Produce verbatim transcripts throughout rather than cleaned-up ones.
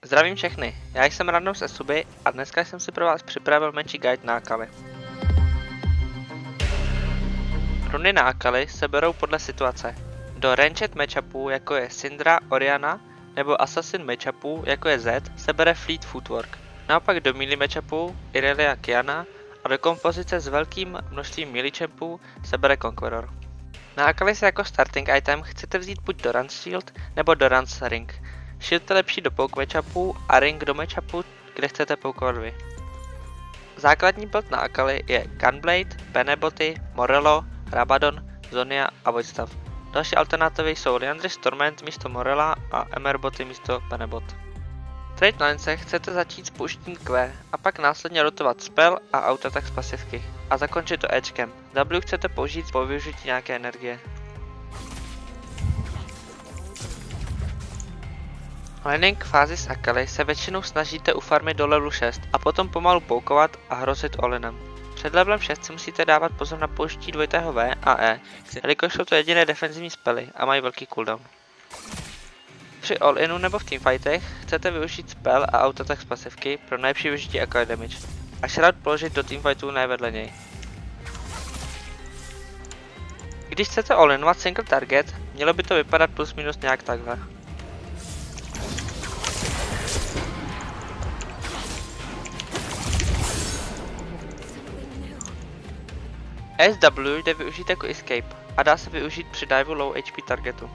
Zdravím všechny, já jsem Random z Esuby a dneska jsem si pro vás připravil menší guide na Akali. Runy na Akali se berou podle situace. Do ranged matchupů jako je Syndra, Orianna nebo Assassin matchupů jako je Zed se bere Fleet Footwork. Naopak do melee matchupů Irelia, Qiyana a do kompozice s velkým množstvím melee champů se bere Conqueror. Na Akali se jako starting item chcete vzít buď Doran's Shield nebo Doran's Ring. Shield je lepší do poke matchupů a Ring do matchupů, kde chcete poukovat vy. Základní build na Akali je Gunblade, Peneboty, Morello, Rabadon, Zonia a Voidstaff. Další alternativy jsou Liandry's Torment místo Morella a Emerboty místo Penebot. V trade linece chcete začít s použitím Q a pak následně rotovat spell a autoattack z pasivky a zakončit to edgem. W chcete použít po využití nějaké energie. Laning fázi s Akali se většinou snažíte ufarmit do levelu šest a potom pomalu poukovat a hrozit all-inem. Před levelem šest si musíte dávat pozor na použití dvojitého V a E, jelikož jsou to jediné defenzivní spely a mají velký cooldown. Při all-inu nebo v teamfightech chcete využít spell a autoattack z pasivky pro nejlepší využití Akali damage a shroud položit do teamfightů ne vedle něj. Když chcete all-inovat single target, mělo by to vypadat plus minus nějak takhle. S W jde využít jako escape a dá se využít při diveu low H P targetu.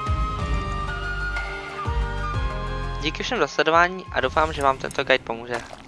Díky všem za sledování a doufám, že vám tento guide pomůže.